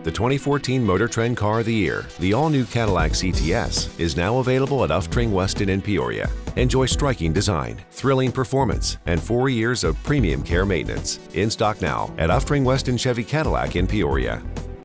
The 2014 Motor Trend Car of the Year, the all-new Cadillac CTS, is now available at Uftreng Weston in Peoria. Enjoy striking design, thrilling performance, and 4 years of premium care maintenance. In stock now at Uftreng Weston Chevy Cadillac in Peoria.